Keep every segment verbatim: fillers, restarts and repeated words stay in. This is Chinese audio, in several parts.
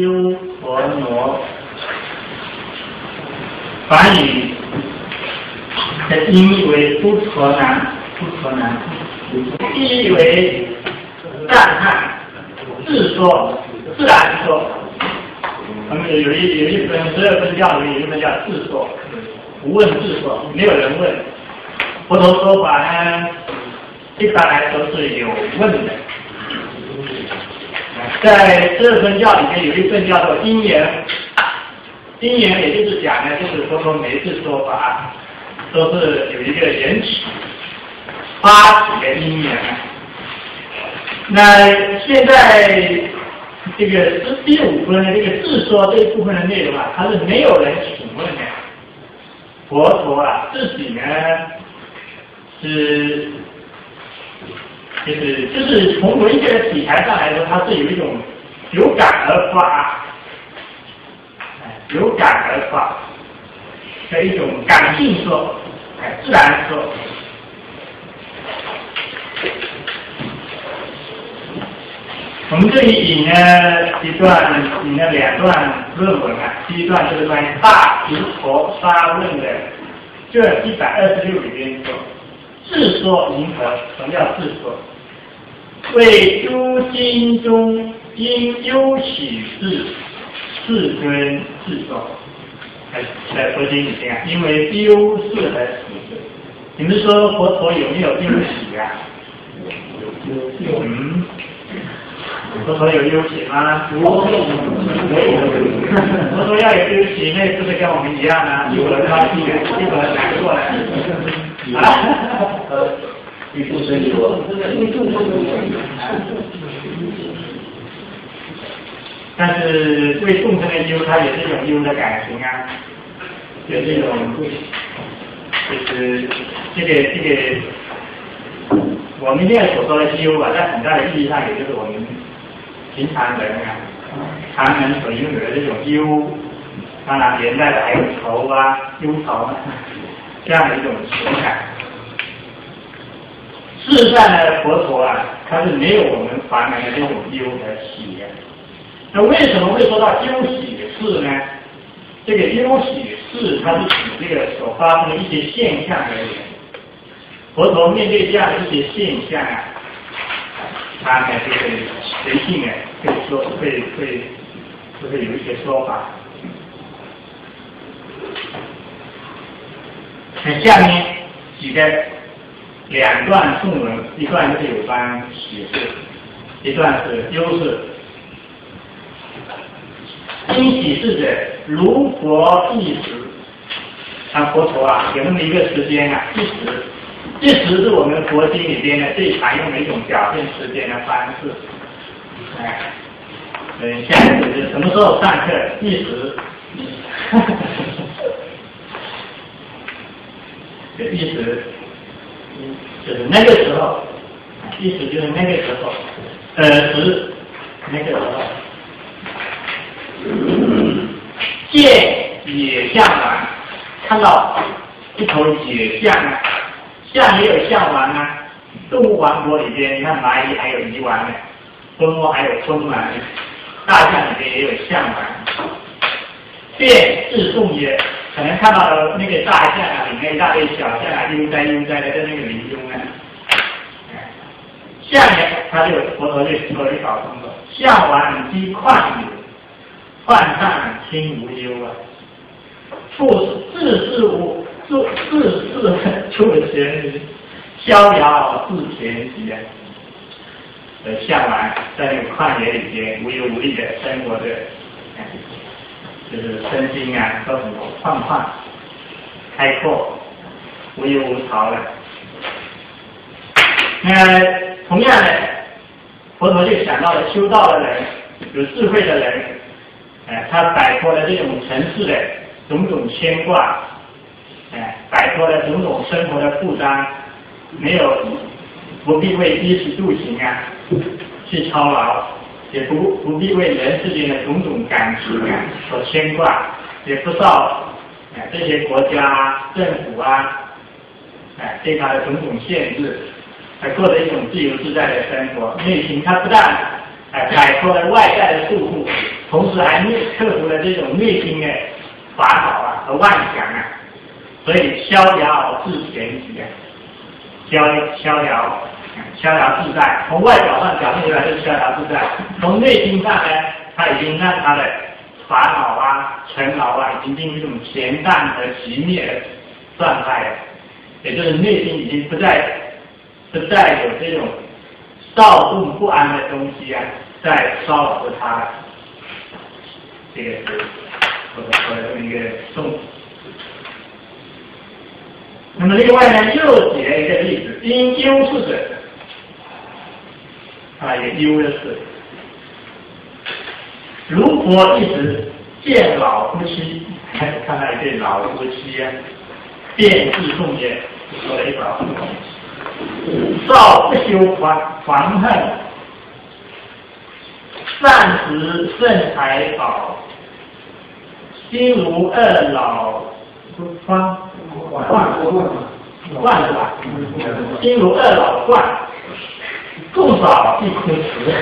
修佛挪。梵语的音译为不陀南，不陀南，意译为赞叹、自说、自然说。我们有有一有一分十二分教里面有一分叫自说，无问自说，没有人问。佛陀说法呢，一般来说是有问的。在十二分教里面有一份叫做因缘，因缘也就是讲呢，就是佛陀每一次说法都是有一个缘起发起的因缘。那现在这个第五分的这个自说这一部分的内容啊，它是没有人请问的。佛陀啊自己呢是就是就是从文学的题材上来说，它是有一种有感而发，有感而发的一种感性说，哎，自然说。我们这里引呢一段，引了两段论文啊。第一段就是关于大毗婆沙论的这一百二十六里边说，自说迎合。什么叫自说？为诸经中因忧喜事，世尊自说。在在佛经里面啊，因为忧事而喜。你们说佛陀有没有忧喜啊？有有嗯。佛陀有忧喜吗？没有。佛陀要有忧喜，那是不是跟我们一样啊？一会儿高兴，一会儿难过了。啊？欲众生忧。但是为众生的忧，它也是一种忧的感情啊，也是一种，就是这个这个，我们现在所说的忧啊，在很大的意义上，也就是我们平常人啊，常人所拥有的这种忧，当然连带的还有愁啊、忧愁啊，这样的一种情感。事实上呢，佛陀啊，他是没有我们凡人的这种忧和喜的。那为什么会说到忧喜事呢？这个忧喜事，它是指这个所发生的一些现象而言。佛陀面对这样的一些现象啊，他呢这个随性呢会说会会就会有一些说法。那下面举的两段颂文，一段是有关喜事，一段是忧事。因喜事者，如佛一时。像佛陀啊，有那么一个时间啊，一时。一时是我们佛经里边呢最常用的一种表现时间的方式。哎，嗯，像就是什么时候上课，一时。一时就是那个时候，意思就是那个时候，呃时那个时候，见野象丸，看到一头野象啊，象也有象丸啊，动物王国里边，你看蚂蚁还有蚁丸呢，蜂窝还有蜂丸，大象里边也有象丸。便自众也。可能看到了那个大象啊，里面一大堆小象啊，悠哉悠哉的在那个林中啊。象呢，他就佛陀就说一搞通了，象丸积旷有，患上心无忧啊。复自是无自自是出闲逍遥自前极啊。呃，象丸在那个旷野里边无忧无虑的生活着。就是身心啊都很畅快、开阔、无忧无愁的。那同样的，佛陀就想到了修道的人、有智慧的人，哎，他摆脱了这种尘世的种种牵挂，哎，摆脱了种种生活的负担，没有不必为衣食住行啊去操劳。也不不必为人世间的种种感情啊所牵挂，也不受哎这些国家政府啊哎对他的种种限制，来过着一种自由自在的生活。内心他不但哎摆脱了外在的束缚， 同时还内克服了这种内心的烦恼啊和妄想啊，所以逍遥自闲习啊，逍逍遥逍遥自在，从外表上表现出来是逍遥自在，从内心上呢，他已经让他的烦恼啊、尘劳啊，已经进入一种恬淡和寂灭的状态了，也就是内心已经不再不再有这种躁动不安的东西啊，在骚扰着他了。这个是我的我的这么一个重点。那么另外呢，又举了一个例子，因忧事者，啊，也忧的是，如佛一时见老夫妻，看到一对老夫妻啊，便自众也，说了一首，少不修狂狂恨，善食圣财宝，心如二老方冠冠是吧？心如二老冠，共少一枯石。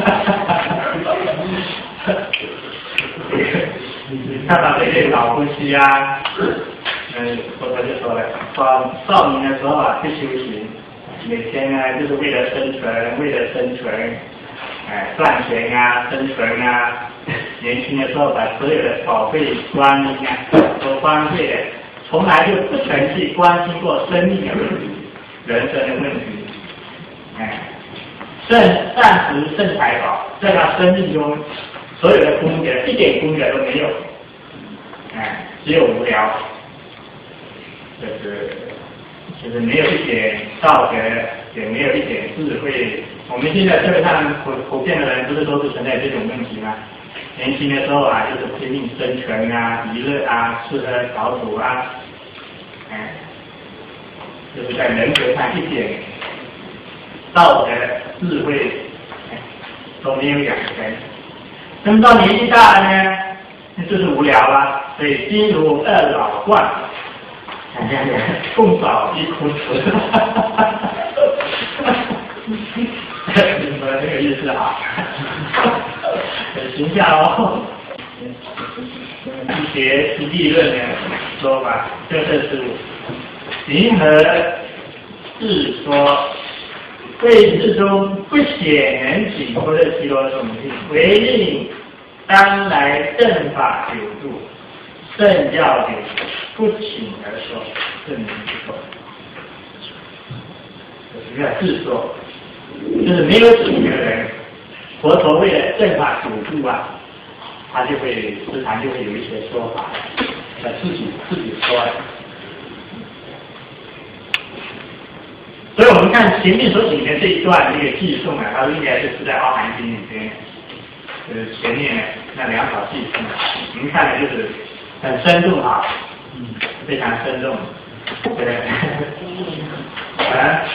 你看到这对老夫妻啊，嗯，佛陀就说了，说少年的时候啊，不修行，每天呢就是为了生存，为了生存，哎，赚钱啊，生存啊。年轻的时候把所有的宝贝光阴啊都荒废了，从来就不曾去关心过生命的问题、人生的问题。哎，圣善食圣财宝，在他生命中所有的功德一点功德都没有，哎，只有无聊，就是就是没有一点道德，也没有一点智慧。我们现在社会上普普遍的人不是都是存在这种问题吗？年轻的时候啊，就是拼命生存啊、娱乐啊、吃喝嫖赌啊，哎，就是在人格上一点道德智慧都没有养成。那么到年纪大了呢，那就是无聊了，所以心如二老冠，共少一枯石。明白这个意思啊？很形象哦。一学实际论的说法，就是云何是说，谓之中不显人体或者其罗种性，唯令当来正法久住，正教典不请而说，正名之说。这是自说。就是没有请的人，佛陀为了正法久住啊，他就会时常就会有一些说法，他自己自己说的。所以我们看前面所讲的这一段这个记诵啊，它应该是在《阿含经》里边，呃前面那两条记诵，我们看的就是很生动啊，嗯，非常生动，对，啊。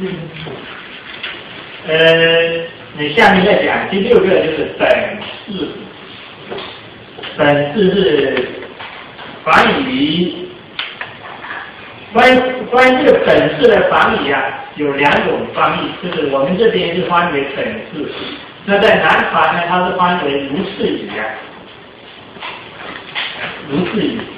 呃，你下面再讲第六个就是本事，本事是梵语，关关于这个本事的梵语啊，有两种翻译，就是我们这边是翻译为本事，那在南传呢，它是翻译为如是语啊，如是语。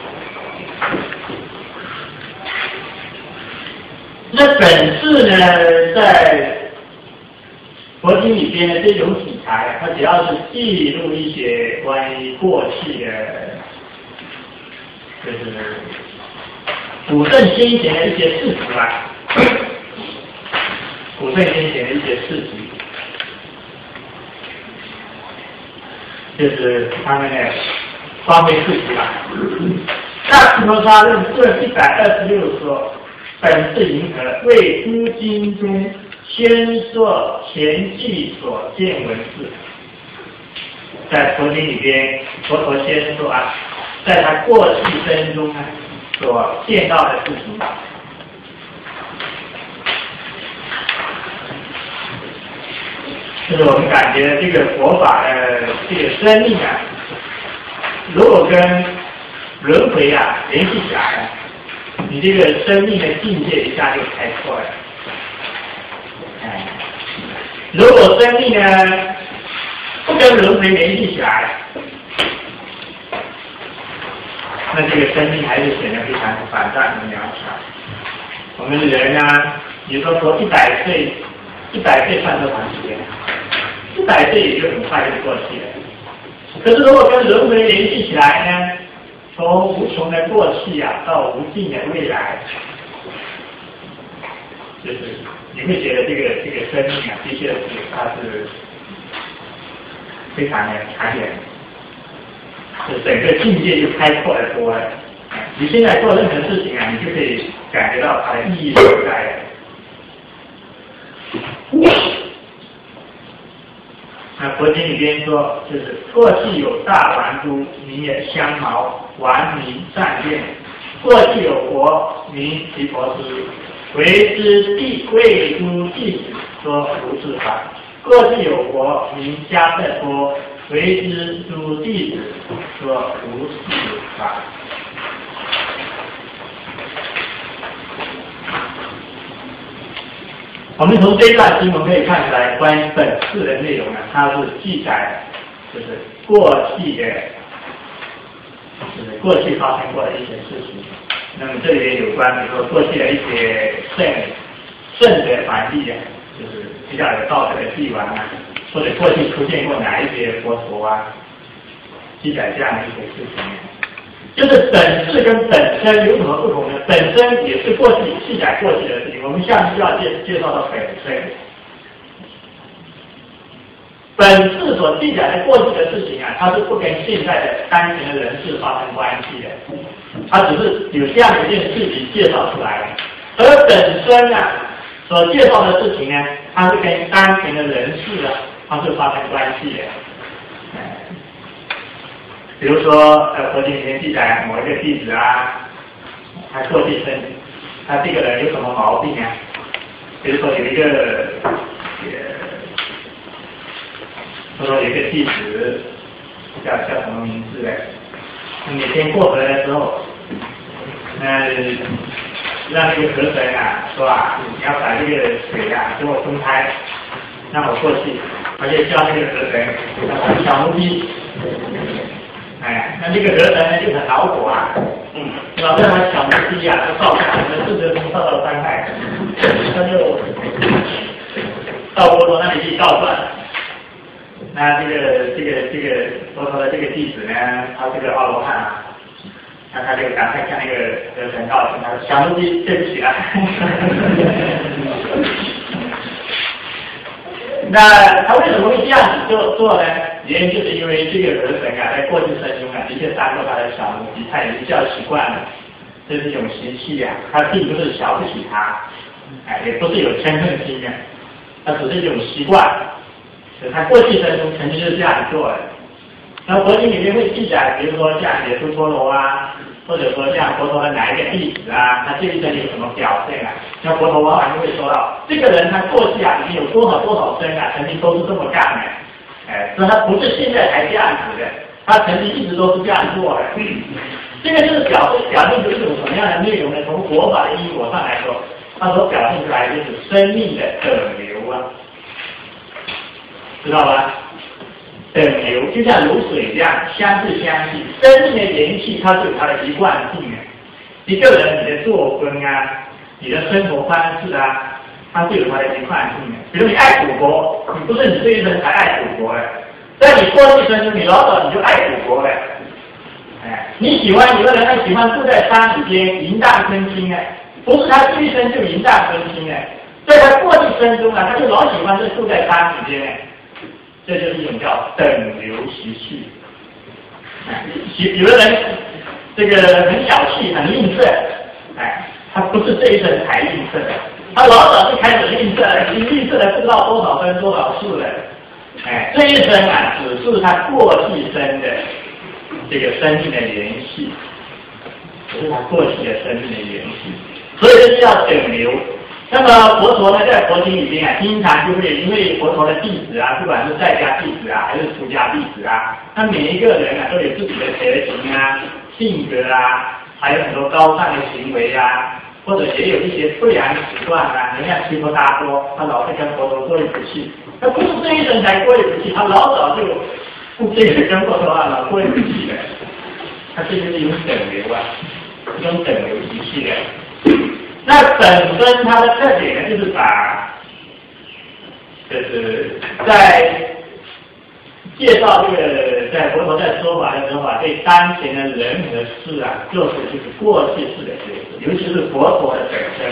那本事呢，在佛经里边的这种题材，它主要是记录一些关于过去的，就是古圣先贤的一些事实啊，古圣先贤的一些事实，就是他们的方面事实啊。大毗婆沙论论一百二十六说，本是银河为诸经中先说前记所见文字，在佛经里边，佛陀先说啊，在他过去生中呢所见到的事情，就是我们感觉这个佛法的这个生命啊，如果跟轮回啊联系起来，你这个生命的境界一下就开阔了。如果生命呢不跟轮回联系起来，那这个生命还是显得非常短暂和渺小。我们人啊，你说说一百岁，一百岁算多长时间？一百岁也就很快就过去了。可是如果跟轮回联系起来呢，从无穷的过去啊到无尽的未来，就是你会觉得这个这个生命啊，的确是它是非常的长远，是整个境界就开阔的多了。你现在做任何事情啊，你就可以感觉到它的意义所在。那佛经里边说，就是过去有大王珠，名也香茅，王名善变；过去有佛，名毗婆尸，为之地贵诸弟子说如是法；过去有佛，名迦叶多，为之诸弟子说如是法。我们从这段经文可以看出来，关于本次的内容呢，它是记载就是过去的，就是过去发生过的一些事情。那么这里面有关，比如说过去的一些圣圣的皇帝啊，就是比较有道德的帝王啊，或者过去出现过哪一些佛陀啊，记载这样的一些事情。就是本质跟本身有什么不同呢？本身也是过去记载过去的事情，我们下面就要介介绍到本身。本质所记载的过去的事情啊，它是不跟现在的当前的人事发生关系的，它只是有这样的一件事情介绍出来，而本身啊所介绍的事情呢，它是跟当前的人事啊，它是发生关系的。比如说，呃，佛经里面记载某一个弟子啊，他过去生，他这个人有什么毛病啊？比如说有一个，呃，说有一个弟子叫叫什么名字嘞？每天过河的时候，呃，让这个河神啊说啊，你要把这个水啊给我分开，让我过去，而且叫那个河神让他小奴婢。哎，那这个河神呢就很恼火啊，嗯，老让他小奴婢啊，就造下什么四十宗受到伤害，他就到佛陀那里去告状。那这个这个这个佛陀的这个弟子呢，他是个阿罗汉啊，那他就赶快向那个河神道歉，他说小奴婢对不起啊。那他为什么会这样子做做呢？原因就是因为这个河神啊，在过去生中啊，的确当过他的小奴婢，他已经叫习惯了，这是一种习气啊，他并不是瞧不起他，哎，也不是有嗔恨心的，他只是一种习惯，所以他过去生中曾经就是这样做的。那佛经里面会记载，比如说像耶稣陀罗啊，或者说像佛陀的哪一个弟子啊，他这一生有什么表现啊？像佛陀往往就会说到，这个人他过去啊已经有多少多少生啊，曾经都是这么干的。哎，所以他不是现在才这样子的，他曾经一直都是这样做的。嗯、这个就是表示表现出一种什么样的内容呢？从佛法的因果上来说，它所表现出来就是生命的等流啊，知道吧？等流就像流水一样，相似相系。生命的元气它是有它的一贯性的。一个人你的作风啊，你的生活方式啊。它是有它的一贯性的，比如你爱赌博，你不是你这一生才爱赌博的，在你过去生中，你老早你就爱赌博了。哎，你喜欢有的人他喜欢住在山里边淫荡身心的，不是他这一生就淫荡身心的，在他过去生中啊，他就老喜欢是住在山里边的，这就是一种叫等流习气。哎，有的人这个很小气，很吝啬，哎，他不是这一生才吝啬的。他老早就开始吝啬了，已经吝啬了不知道多少分多少次了。哎，这一生啊，只是他过去生的这个生命的联系，只是他过去的生命的联系，所以这是要等流。那么佛陀呢，在佛经里边啊，经常就会因为佛陀的弟子啊，不管是在家弟子啊，还是出家弟子啊，他每一个人啊，都有自己的德行啊、性格啊，还有很多高尚的行为啊。 或者也有一些不良的习惯啊。你看毗婆达多，他老是跟佛陀过意不去，他不是这一生才过意不去，他老早就不这个跟佛陀啊老过意不去的。他这就是一种等流啊，一种等流习气的。那本身它的特点呢，就是把，就是在介绍这个在佛陀在说法的时候啊，对当前的人和事啊，做出就是过去式的解释，尤其是佛陀的本身。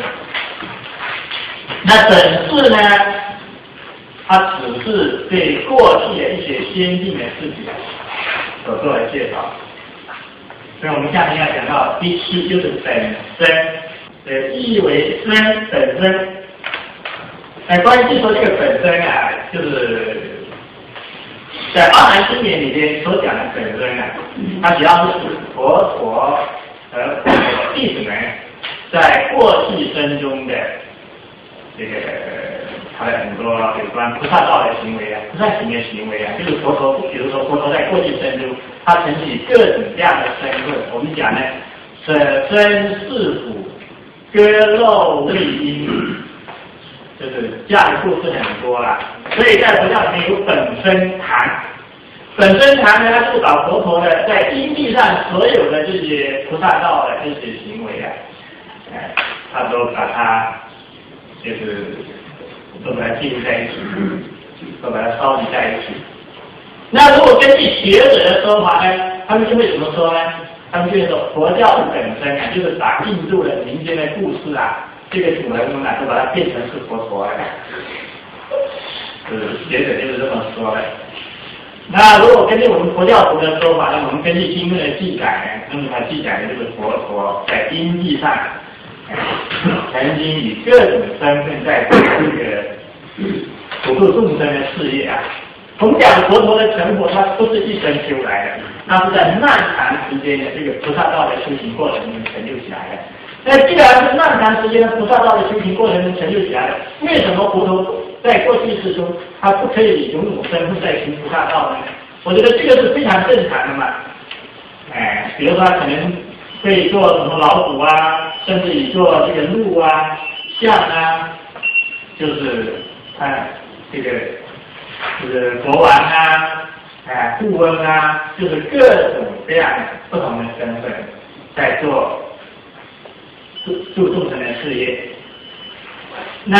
那本事呢，它只是对过去的一些先进的事情所做的介绍。所以我们下面要讲到第七就是本身，呃，意为身本身。那关于说这个本身啊，就是在阿含经典里边所讲的本身啊，它主要是佛陀和弟子们在过去生中的这个他的很多有关菩萨道的行为啊，菩萨行的行为啊，就是佛陀，比如说佛陀在过去生中，他承起各种各样的身份。我们讲呢，舍身饲虎，割肉喂鹰，就是这样的故事很多啦。所以在佛教里面有本身坛，本身坛呢，它是把佛陀的在因地上所有的这些菩萨道的这些行为啊，哎，他都把它就是都把它记录在一起，都把它烧集在一起。那如果根据学者的说法呢，他们就会怎么说呢？他们就会说佛教的本身啊，就是把印度的民间的故事啊，这个主人公啊，都把它变成是佛陀了。呃，学者就是这么说的。那如果根据我们佛教徒的说法呢，我们根据经论的记载呢，那么它记载的就是佛陀在因地上，曾经以各种身份在做这个普度众生的事业啊。我们讲佛陀的成佛，它不是一生修来的，那是在漫长时间的这个菩萨道的修行过程中成就起来的。那既然是漫长时间的菩萨道的修行过程中成就起来的，为什么佛陀在过去世中他不可以以种种身份在行菩萨道呢？我觉得这个是非常正常的嘛。哎，比如说他可能会做什么老虎啊，甚至于做这个鹿啊、象啊，就是他这个就是国王啊、哎富翁啊，就是各种各样不同的身份在做助助众生的事业。那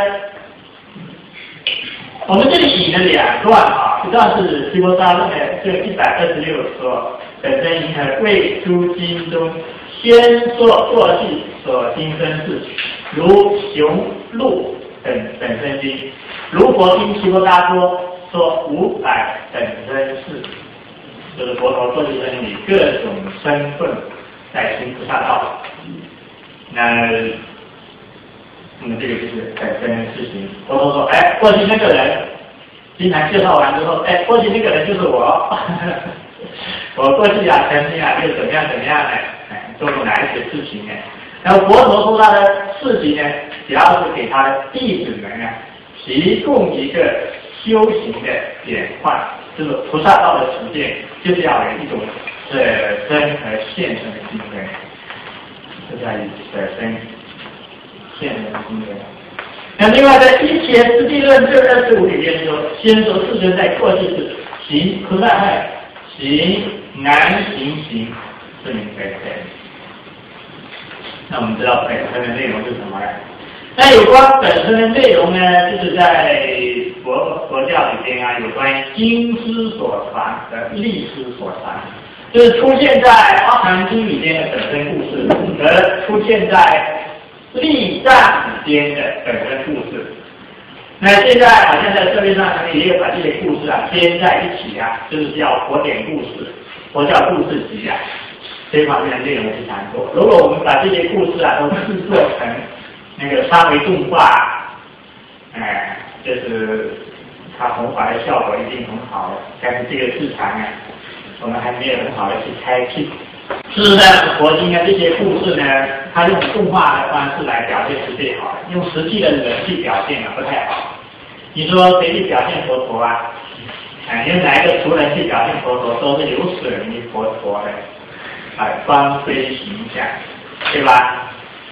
我们这里引了两段啊，一段是毗婆沙论的这一百二十六说，本身银河贵诸经中先说过去所经生事，如雄鹿等本身经，如佛经毗婆沙说说五百本身事，就是佛陀过去生以各种身份在行菩萨道。那那么这个就是本身事情。佛陀说，哎，过去那个人，经常介绍完之后，哎，过去那个人就是我，我过去啊，曾经啊，就怎么样怎么样呢？哎，做过哪一些事情呢？然后佛陀说他的事情呢，主要是给他的弟子们啊，提供一个修行的典范，就是菩萨道的实践，就是要有一种舍身和现身的精神，就叫以舍身现身的精神。那另外在《一切实际论》这二十五里面说，先说世尊在过去是行菩萨爱，行难行行，是名本身。那我们知道本身的内容是什么呢？那有关本身的内容呢，就是在佛佛教里边啊，有关经师所传和历师所传，就是出现在《阿含经》里边的本身故事，和出现在历藏里边的本身故事。那现在好像在社会上也有把这些故事啊编在一起啊，就是叫佛典故事、佛教故事集啊，这方面的内容非常多。如果我们把这些故事啊都制作成那个三维动画，哎，就是它弘法的效果一定很好的，但是这个市场呢，我们还没有很好的去开辟。事实上，佛经的这些故事呢，它用动画的方式来表现是最好的，用实际的人去表现啊不太好。你说谁去表现佛陀啊？哎，用哪一个俗人去表现佛陀，都是有损于佛陀的啊光辉形象，对吧？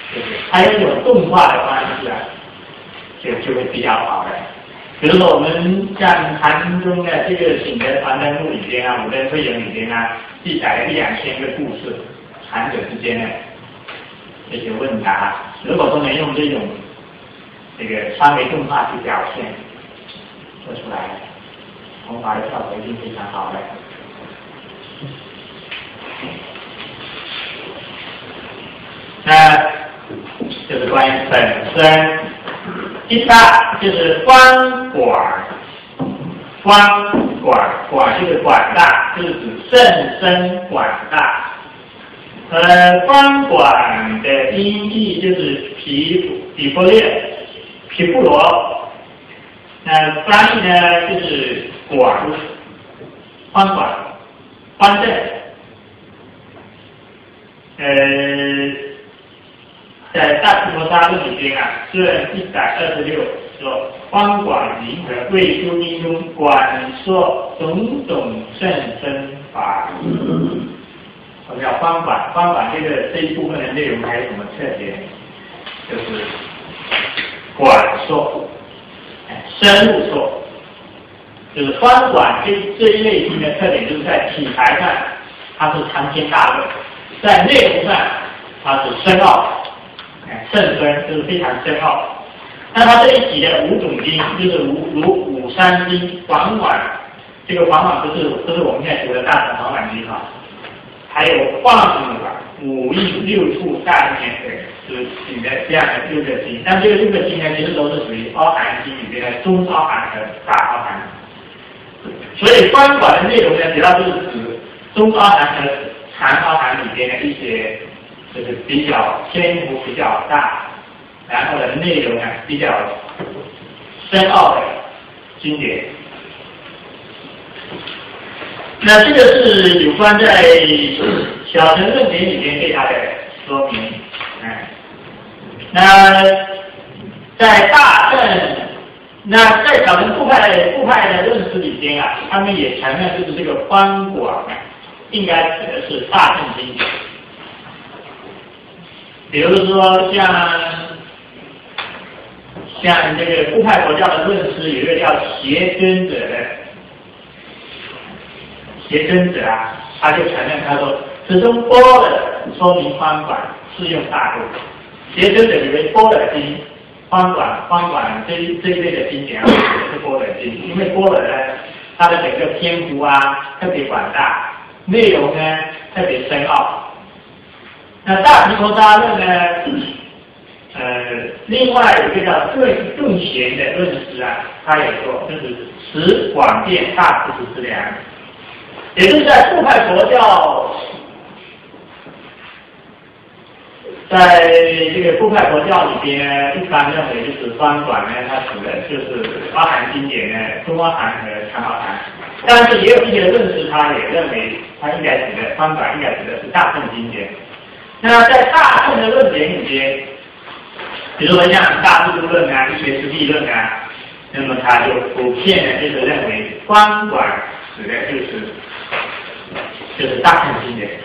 对不对？它有一种动画的方式啊，就就会比较好的。比如说我们像禅宗的这个《醒觉传灯录》里边啊，《五灯慧眼》里边啊，记载了一两千个故事，禅者之间的这些问答。如果说能用这种这个三维动画去表现做出来，弘法的效果一定非常好的。那就是关于本身。第三就是方广，方广广就是广大，就是指甚深广大。呃，方广的音译就是毗毗婆列、毗婆罗。那翻译呢就是广，方广，方正。呃。在《大毗婆沙论》里边啊，卷一百二十六说，方广宁和贵修因中广说种种甚深法。我们叫方广，方广这个这一部分的内容还有什么特点？就是广说，深入说，就是方广这这一类型的特点，就是在体裁上它是长篇大论，在内容上它是深奥。甚深就是非常深奥，那它这一起的五种经就是五如五三经、广广，这个广广不是不是我们现在读的大乘广广经哈，还有放法、五蕴、六处、大念等，就是举的这样的六个经。但这个六个经呢，其实都是属于包含经里面的中包含和大包含，所以广广的内容呢，主要就是指中包含和长包含里边的一些。就是比较篇幅比较大，然后呢内容呢比较深奥的经典。那这个是有关在小乘论点里面对它的说明。嗯，那在大乘，那在小乘部派部派的论师里边啊，他们也承认就是这个方广啊，应该指的是大乘经典。比如说像像这个部派佛教的论师，有一个叫邪真者的邪真者啊，他就承认他说，此中般若说明方广，适用大众。邪真者以为般若经、方广、方广这这一类的经典啊，也是般若经，因为般若呢，它的整个篇幅啊特别广大，内容呢特别深奥。那大毗婆沙论呢？呃，另外有一个叫更更贤的论师啊，他也说，就是持广遍大菩提之量，也就是在部派佛教，在这个部派佛教里边，一般认为就是方广呢，它指的就是包含经典呢，中包含和长包含，但是也有一些论师他也认为，他应该指的方广应该指的是大乘经典。那在大乘的论点里边，比如说像大智度论啊、一学师地论啊，那么他就普遍的就是认为方广指的就是就是大乘经典。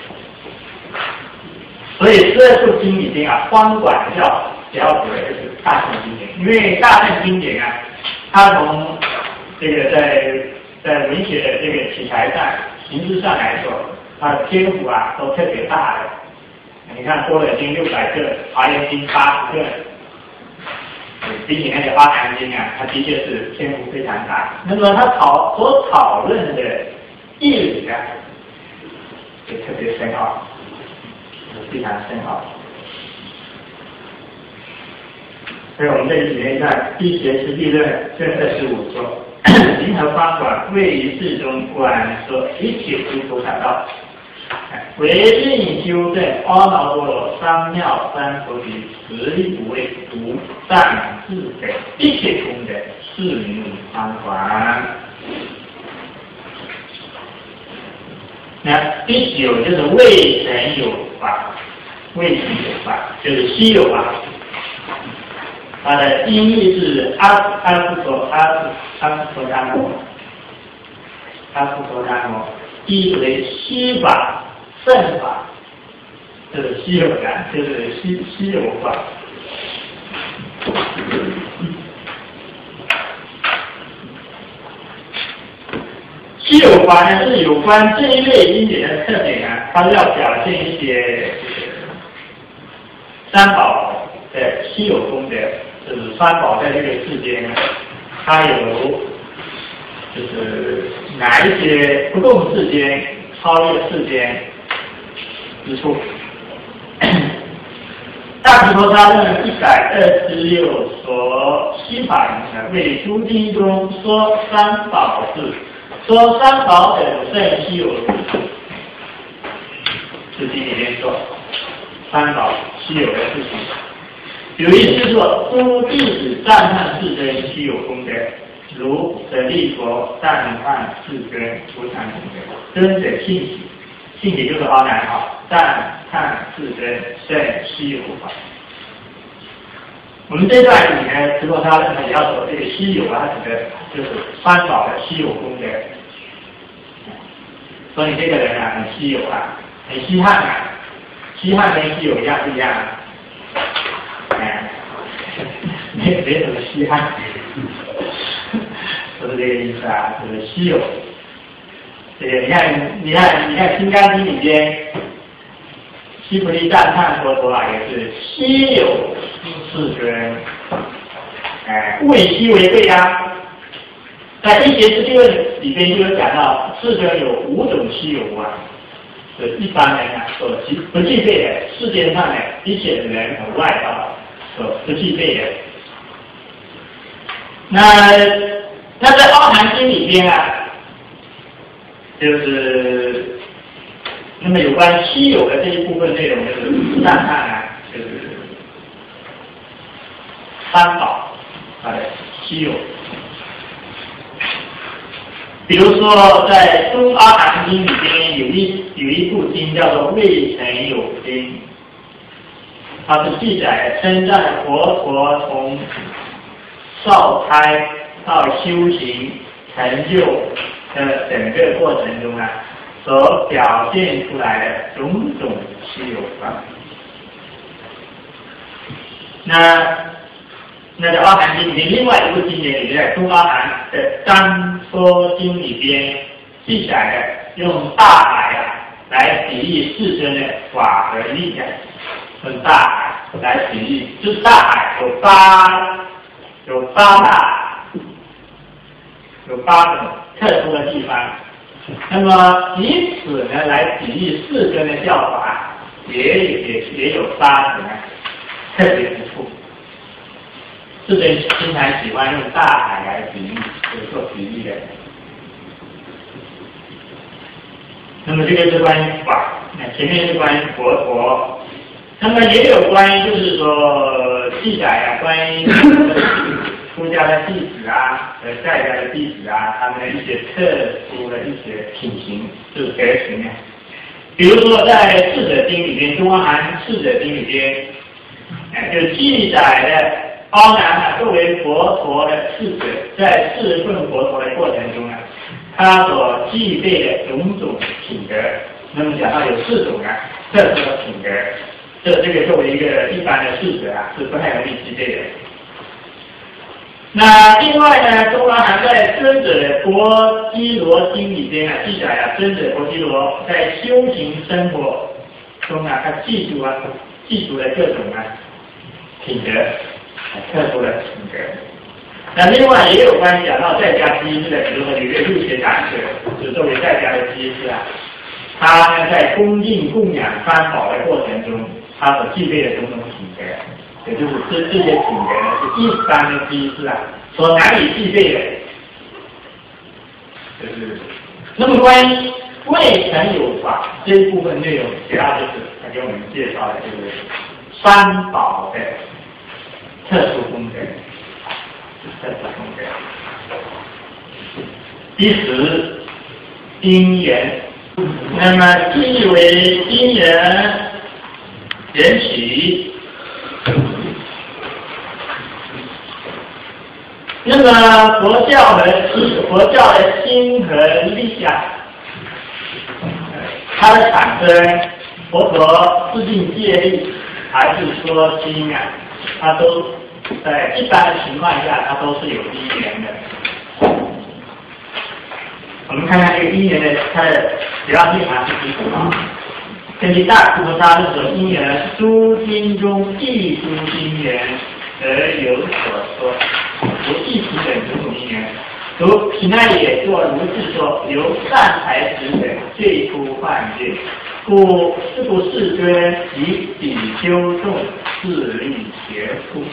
所以这部经里边啊，方广教主要指的就是大乘经典，因为大乘经典啊，它从这个在在文学的这个题材上、形式上来说，它的篇幅啊都特别大的。你看《般若经》六百个，《华严经》八十个，比起那个《阿含经》啊，它的确是篇幅非常大。那么它讨所讨论的义理啊，就特别深奥，非常深奥。所以我们这里面看《一学师地论》卷二十五说，银河方广位于世中观说一切诸菩萨道。唯令修正阿耨多罗三藐三菩提，实力无畏，独占自得，一切功德，是名方广。那第九就是未曾有法，未曾有法就是稀有法。它的音译是阿阿斯陀阿斯阿斯陀达摩，阿斯陀达摩，意为稀法。正法， 就是稀有的，就是稀稀有法。稀有法呢是有关这一类因缘的特点啊，它要表现一些三宝的稀有功德，就是三宝在这个世间呢，它有就是哪一些不共世间、超越世间之处。大毗婆沙论一百二十六所悉法呢，为诸经中说三宝事。说三宝等甚稀有，是经里面说三宝稀有的事情。有一次说，诸弟子赞叹世尊稀有功德，如舍利佛赞叹世尊无上功德，尊者信喜，信喜就是阿难哈，赞叹世尊甚稀有法。我们这段里呢，毗婆沙论也要说这个稀有啊，指的就是三宝的稀有功德。所以你这个人啊，很稀有啊，很稀罕啊，稀罕跟稀有一样不一样啊？哎，没没什么稀罕，不是这个意思啊，就是稀有。这个你看，你看，你看《心经》里边，须菩提赞叹佛陀啊，也是稀有世尊，哎，物以稀为贵啊。在一节之论里边就有讲到，世尊有五种稀有啊，是一般人啊所具不具备的，世间上的一切人和外道所不具备的。那那在《阿含经》里边啊，就是那么有关稀有的这一部分内容，就是赞叹啊，就是三宝它的稀有。比如说，在《中阿含经》里边有一有一部经叫做《未曾有经》，它是记载称赞佛陀从少胎到修行成就的整个过程中啊，所表现出来的种种稀有法。那那在《阿含经》里面，另外一部经典里面，在《中阿含的章说经》里边记载的，用大海啊来比喻世尊的法和力量，用大海来比喻，就是大海有八有八大，有八种特殊的地方。那么以此呢来比喻世尊的教法，也也也有八种特别之处。世尊经常喜欢用大海来比喻，就是做比喻的。那么这个是关于法，那前面是关于佛陀，那么也有关于就是说记载啊，关于出家的弟子啊和在家的弟子啊，他们的一些特殊的一些品行，就是德行啊。比如说在《智者经》里边，《中阿含智者经》里边，哎，就记载了。阿难啊，作为佛陀的侍者，在侍奉佛陀的过程中啊，他所具备的种种品德，那么讲到有四种啊特殊的品德，这这个作为一个一般的侍者啊，是不太容易具备的。那另外呢，中阿含在尊者的波基罗经里边啊，记载啊，尊者波基罗在修行生活中啊，他记住啊，记住了各种啊品德。特殊的品格。那另外也有关于讲到在家居士的，比如说有一个入学长者，就作为在家的居士啊，他呢在恭敬供养三宝的过程中，他所具备的种种品格，也就是这这些品格呢，是一般的居士啊所难以具备的。就是那么关于未曾有法这一部分内容，主要就是他给我们介绍的就是三宝的特殊功德，特殊功德。第十，因缘。那么即为因缘缘起。那么佛教和佛教的心和力啊，它的产生佛陀制定戒律还是说经啊，它都在一般的情况下，它都是有因缘的。我们看看这个因缘的它的主要内涵是什么？根据大菩萨的说，因缘诸经中亦诸因缘而有所说，如一体等诸种因缘。如毗那也作如是说，由善财识等最初犯戒，故是不世尊以比丘众自力学处。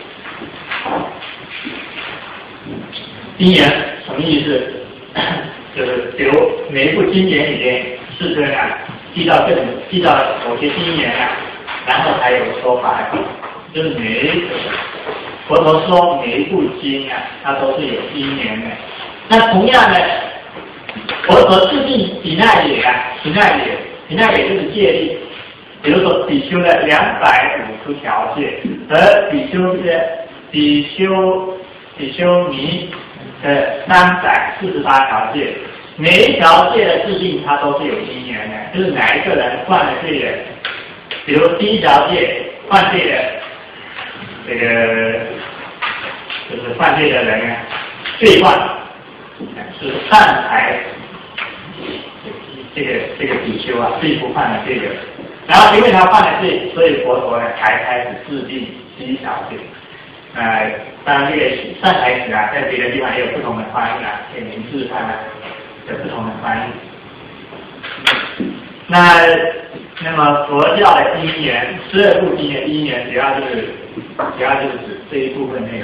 因缘什么意思？就是比如每一部经典里边，世尊啊记到这种记到某些因缘啊，然后才有说法，就是每一佛陀说每一部经啊，它都是有因缘的。那同样的，佛陀制定毗那耶啊，毗那耶，毗那耶就是戒律。比如说比丘的两百五十条戒，而比丘的比丘比丘尼的三百四十八条戒，每一条戒的制定它都是有因缘的，就是哪一个人犯了罪的，比如第一条戒犯罪的这个就是犯罪的人呢，罪犯是善财这个这个比丘啊，最不犯了这个。然后因为他犯了罪，所以佛陀呢才开始制定第一条戒。呃，当然这个善财子啊，在别的地方也有不同的翻译啊，这个名字上呢有不同的翻译。那那么佛教的因缘，十二部经的因缘，主要就是主要就是指这一部分内容。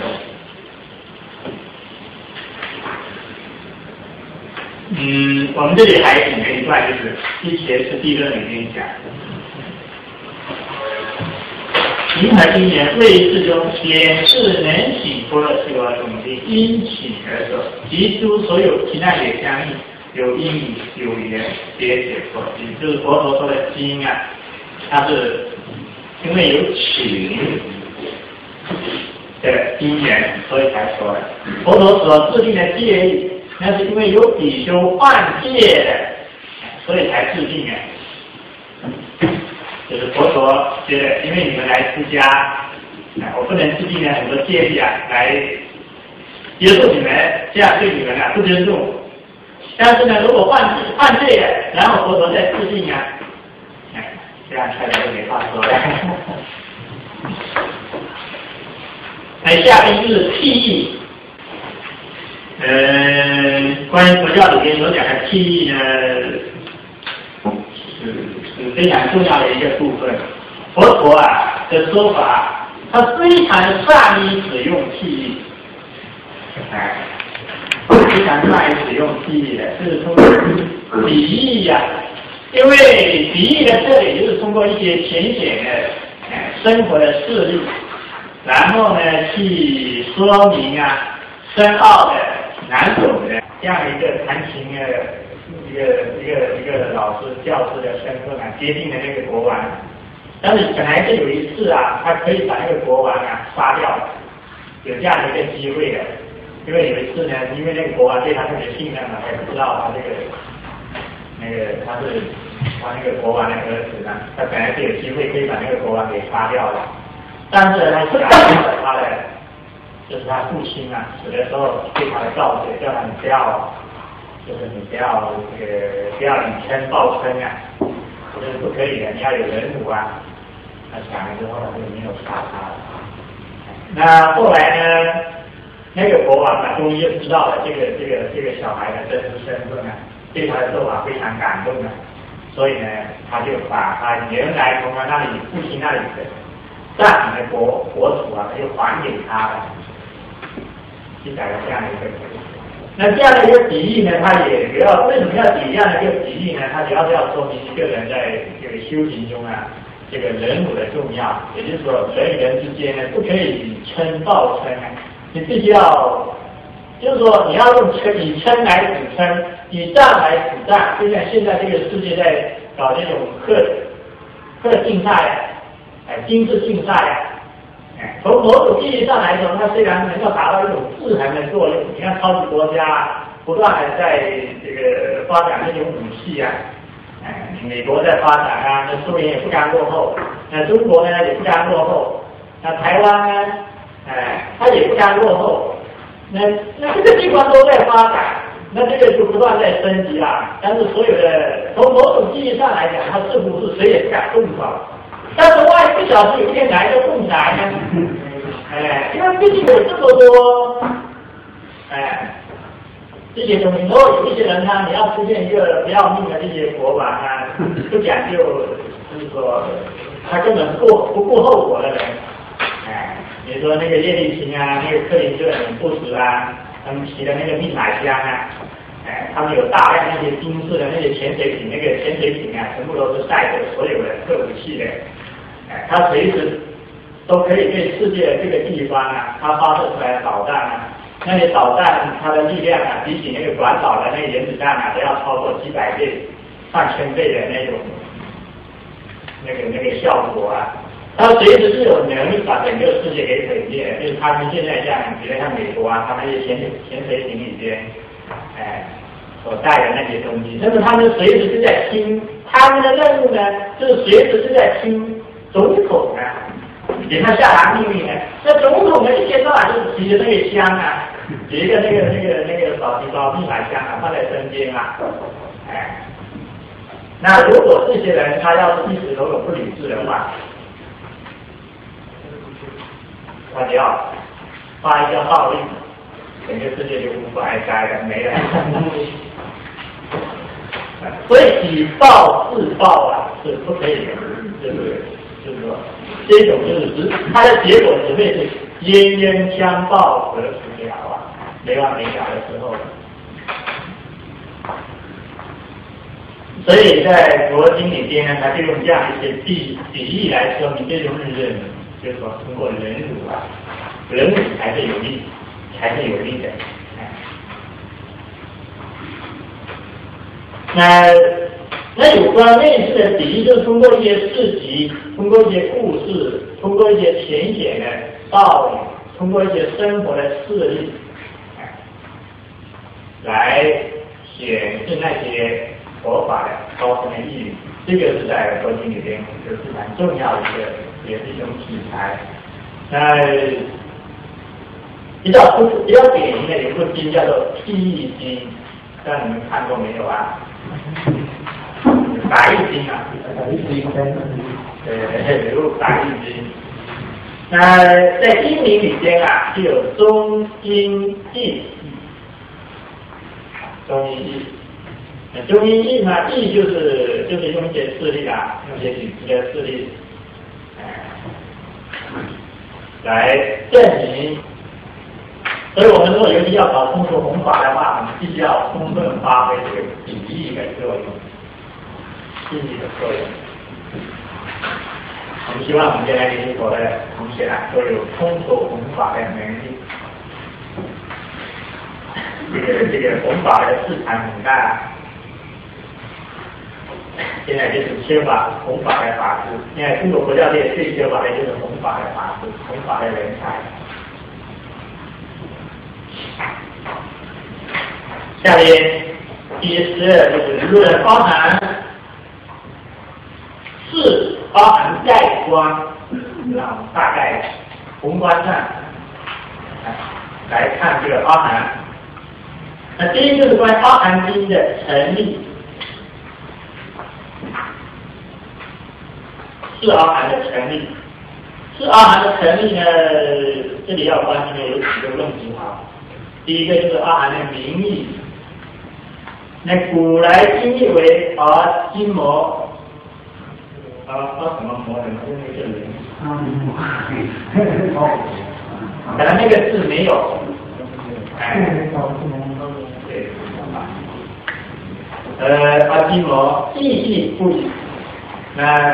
嗯，我们这里还引了一段，就是一节是地论里面讲。银河因缘为世中显示能请般若智罗总经因请而说，即诸所有其他也相应，有因有缘别解说。也就是佛陀说的经啊，它是因为有请的因缘，所以才说的。佛陀所制定的戒律，那是因为有比丘犯戒的，所以才制定的。就是佛陀觉得，因为你们来出家，啊，我不能制定了很多戒律啊，来约束你们，这样对你们啊不尊重。但是呢，如果犯犯罪了，然后佛陀再制定啊，哎，这样大家就没话说了。那下面就是譬喻，呃，关于佛教里面所讲的譬喻呢，是是非常重要的一个部分。佛陀啊的说法，他非常善于使用譬喻，哎，非常善于使用譬喻的，就是通过比喻呀、啊，因为比喻的这里就是通过一些浅显的哎生活的事例，然后呢去说明啊深奥的难懂的这样一个弹琴的一个一个一个老师教师的身份啊，接近的那个国王。但是本来是有一次啊，他可以把那个国王啊杀掉，有这样的一个机会的。因为有一次呢，因为那个国王对他特别信任嘛，他也不知道他这个那个他是他那个国王的儿子呢，他本来是有机会可以把那个国王给杀掉的，但是他想到了他的就是他父亲啊死的时候对他的告诫，叫他你不要，就是你不要这个不要以嗔报嗔啊，这是不可以的，你要有忍辱啊。他想了之后呢，就没有杀他了。那后来呢？那个国王啊，终于就知道了这个这个这个小孩的真实身份啊，对他的做法非常感动啊，所以呢，他就把他原来从他那里父亲那里的占领的国国土啊，又还给他了，就改了这样的一个。那这样的一个比喻呢，他也主要为什么要比这样的一个比喻呢？他主要是要说明一个人在这个修行中啊，这个忍辱的重要，也就是说人与人之间呢，不可以以嗔报嗔啊。你必须要，就是说你要用嗔以嗔来止嗔，以战来止战。就像现在这个世界在搞这种课课竞赛，哎，精致竞赛，哎，从某种意义上来说，它虽然能够达到一种制衡的作用。你看超级国家不断的在这个发展这种武器啊， 哎，美国在发展啊，那苏联也不甘落后，那中国呢也不甘落后，那台湾呢，哎，它也不甘落后，那那这个地方都在发展，那这个就不断在升级啦。但是所有的从某种意义上来讲，它似乎是谁也不敢动到，但是万一不小心有一天哪一个动起来呢？哎，因为毕竟有这么多，哎。这些东西，如果有一些人呢，你要出现一个不要命的这些国王啊，不讲究，就是说他根本不不顾后果的人，哎，比如说那个叶利钦啊，那个克林顿、布什啊，他们骑的那个密码箱啊，哎，他们有大量那些军事的那些潜水艇，那个潜水艇啊，全部都是带着所有的核武器的，哎，他随时都可以对世界这个地方啊，他发射出来的导弹啊。那些导弹它的力量啊，比起那个短导的那个原子弹啊，都要超过几百倍、上千倍的那种那个那个效果啊。它随时是有能力把整个世界给毁灭，就是他们现在像，比如像美国啊，他们那些潜潜水艇里边，哎，所带的那些东西，那么他们随时是在听，他们的任务呢，就是随时是在听总统啊。给他下达命令呢，那总统呢一天到晚就是提着那个枪啊，有一个那个那个那个手提包密码箱啊放在身边啊，哎，那如果这些人他要是一时都有不理智的话，他只要发一个号令，整个世界就无法哀哉了，没了。所以举报自爆啊是不可以的，对不对？就是说，这种就是只它的结果只会是冤冤相报何时了啊，没完没了的时候。所以在佛经里边呢，它就用这样一些比比喻来说明这种日子，就是说通过忍辱啊，忍辱才是有利，才是有利的。那那有关类似的比喻，就是通过一些事迹，通过一些故事，通过一些浅显的道理，通过一些生活的事例，来显示那些佛法的高深的意义。这个是在佛经里边就是蛮重要的一个，也是一种题材。那比较比较典型的有一部经叫做《譬喻经》，不知道你们看过没有啊？百喻经啊，百喻经，对，有百喻经。那在经名里边啊，就有中英译，中英译。中英译呢，译就是就是用一些事例啊，用一些举例的事例，来证明。所以我们如果尤其要搞通俗弘法的话，我们必须要充分发挥这个比喻的作用。意义的作用，我们希望我们将来研究所的同学啊，都有通俗弘法的能力。这个这个弘法的市场很大，现在就是缺乏弘法的法师。现在中国佛教界最缺乏的就是弘法的法师，弘法的人才。下面第十二就是论包含。是包含概观，让大概宏观上来看这个包含。那第一就是关于包含经的成立，是包含的成立，是包含的成立呢，这里要关心的有几个问题啊。第一个就是包含的名义，那古来经义为而今模。啊啊什么模什么就那个人，可能那个字没有，哎，对，呃，阿基摩意义不一，那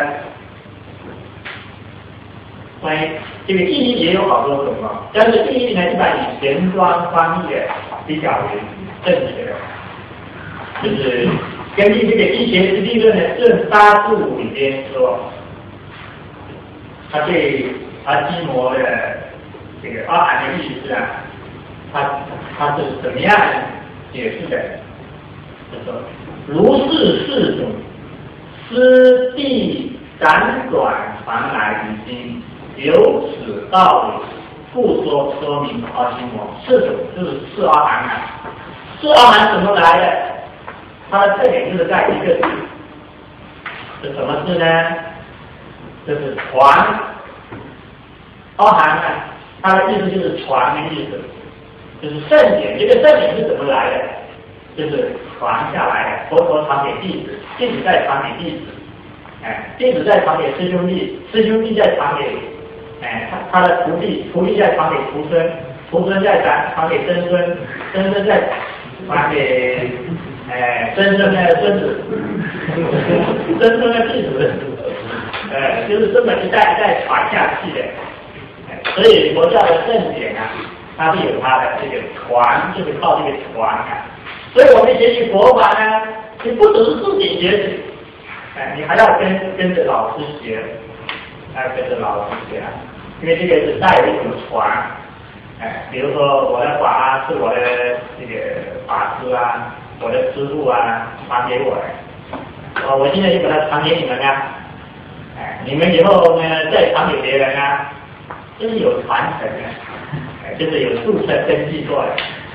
关于这个意义也有好多种啊，但是意义呢，一般以前端翻译的比较为正确的，就是根据这个医学实地论的正八字里边说，他对阿基摩的这个包含的意思啊，他他是怎么样解释的？就说如是四种师地辗转传来于今，由此道理，故说说明阿修罗。四种就是四阿含啊。四阿含怎么来的？它的特点就是在一个字，是什么字呢？就是传。阿含呢，它的意思就是传的意思，就是圣典。这个圣典是怎么来的？就是传下来的，佛陀传给弟子，弟子再传给弟子，哎，弟子再传给师兄弟，师兄弟再传给，哎，他他的徒弟，徒弟再传给徒孙，徒孙再传传给曾孙，曾孙再传给，哎，曾孙的孙子，曾孙的弟子，呃，就是这么一代一代传下去的，哎，所以佛教的正典啊，它是有它的这个传，就是靠这个传啊。所以我们学习佛法呢，你不只是自己学习，哎，你还要跟跟着老师学，还要跟着老师学，因为这个是带有一种传，哎，比如说我的法是我的这个法师啊，我的师父啊传给我的，哦，我现在就把它传给你们啊，哎，你们以后呢再传给别人啊，这是有传承的，哎，就是有注册登记过的。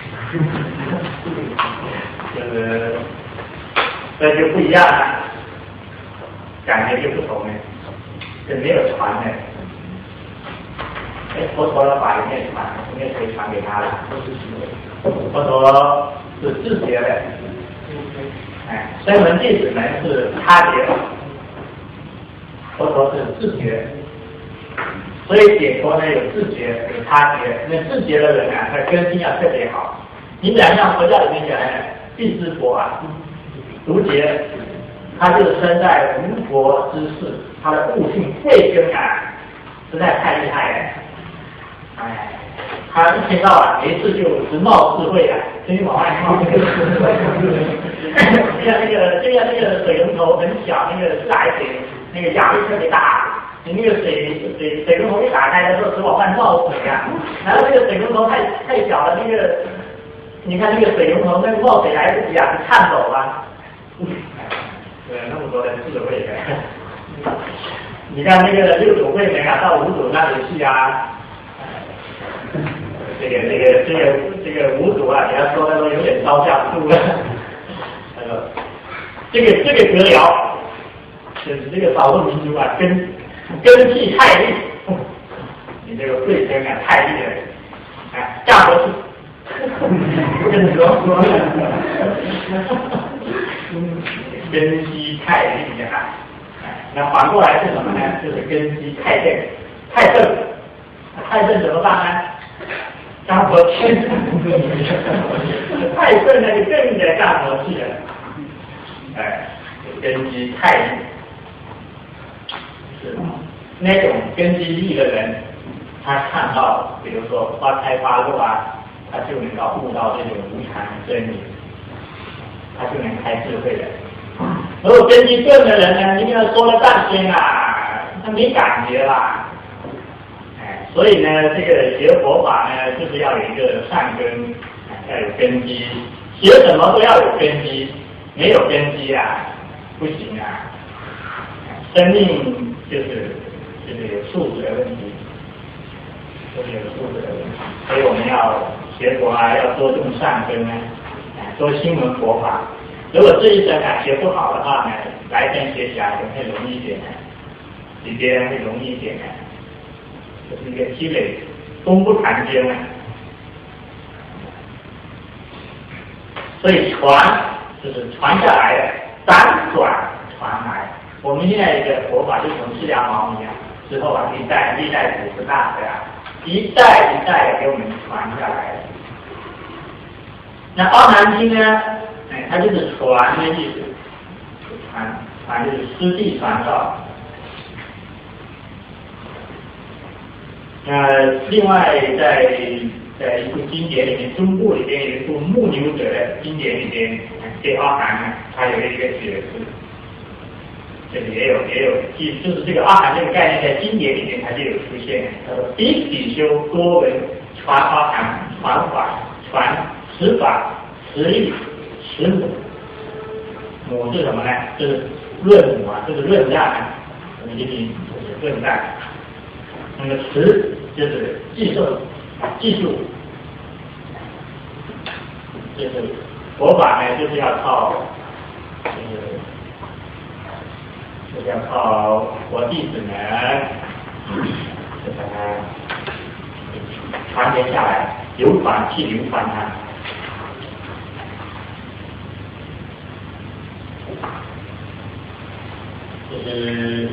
就是，这就不一样了，感觉就不同了，就没有传的。哎，佛陀的法里面传，没有谁传给他的。佛陀是自觉的，哎，声闻弟子们是他觉，佛陀是自觉。所以解脱呢有自觉，有他觉。那自觉的人啊，他根基要特别好。你想像佛教里面讲的必知佛啊，独觉，他就是生在无佛之世，他的悟性慧根啊，实在太厉害了。哎，他一天到晚没事就直冒智慧啊，天天往外冒。就像那个，就像那个水龙头很小，那个自来水那个压力特别大，你那个水水水龙头一打开的时候，只往外冒水啊，然后那个水龙头太太小了，那个。你看那个水龙头，那个冒水来不及啊，是颤抖啊！对，那么多的智慧的。你看那个六祖慧能啊，到五祖那里去啊，这个这个这个这个五祖啊，给他说的都有点招架不住了。他说，这个这个格寮，就是这个少数民族啊，根根气太厉，你这个慧根啊太厉了，哎，干活是。跟你说说了，根基太厉害，那反过来是什么呢？就是根基太正，太正，太正怎么办呢？干活去，太正那就更应该干活去了。哎，根基太厉，是那种根基厉的人，他看到，比如说花开花落啊。他就能够悟到这种无常的真理，他就能开智慧了。如果根基正的人呢，你跟他说了半天啊，他没感觉啦。哎，所以呢，这个学佛法呢，就是要有一个善根，要有根基。学什么都要有根基，没有根基啊，不行啊。生命就是就是有素质的问题，就是有素质的问题，所以我们要。学佛啊，要多种善根呢，多听闻佛法。如果这一生啊学不好的话呢，来生学起来会容易一点呢，比别人会容易一点呢。这是一个积累，功不谈间呢。所以传就是传下来的，辗转传来。我们现在一个佛法就从释迦牟尼啊之后啊，历代历代祖师大德啊。一代一代给我们传下来的。那《阿含经》呢？哎，它就是传的意思，传传就是师弟传道。那另外在在一部经典里面，中部里边有一部木牛者的经典里边，对阿含呢，它有一个解释。这里也有也有，就是这个阿含这个概念在经典里面它就有出现。他说：比比修多闻传阿含，传法，传持法，持力，持母。 母是什么呢？就是论母啊，就是论战啊，我们一听就是论战。那么词就是记述，记述，就是佛法呢，就是要靠，就是就是要靠佛弟子们，就把它传承下来，流传去流传它。就是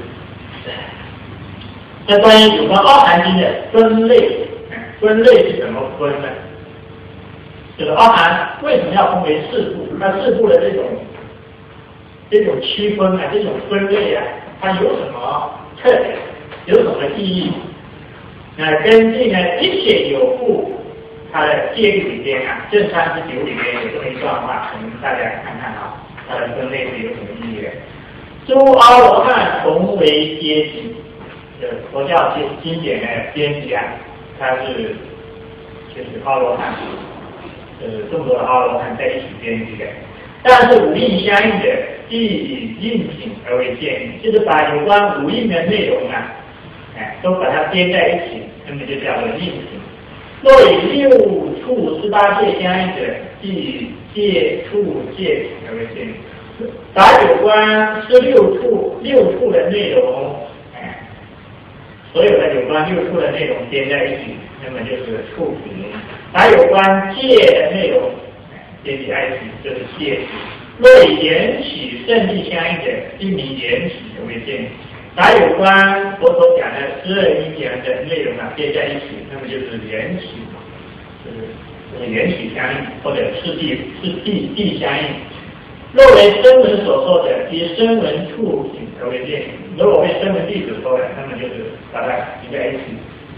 那关于有关《阿含经》的分类，分类是怎么分呢？就是阿含为什么要分为四部？那四部的这种这种区分啊，这种分类啊，它有什么特点？有什么意义？那根据呢一切有部它的戒律里边啊，正三十九里边有这么一段话，可能大家看看啊，它的分类是有什么意义的？诸阿罗汉同为阶级，呃，佛教经经典的编辑啊，它是就是阿罗汉，呃，众多的阿罗汉在一起编辑的。但是五印相应的，既以印品而为建立，就是把有关五印的内容啊，哎，都把它编在一起，那么就叫做印品。若以六处十八界相应者，即以戒处戒品而为建立。把有关十六处六处的内容，哎，所有的有关六处的内容编在一起，那么就是处品；把有关戒的内容编在一起，就是戒品。若以缘起圣地相应者，即名缘起而为戒；把有关佛所讲的十二因缘的内容啊编在一起，那么就是缘起，就是就是缘起相应，或者是地是地地相应。若为声闻所说的，以声闻处品而为戒；如果为声闻弟子说的，那么就是把它集在一起，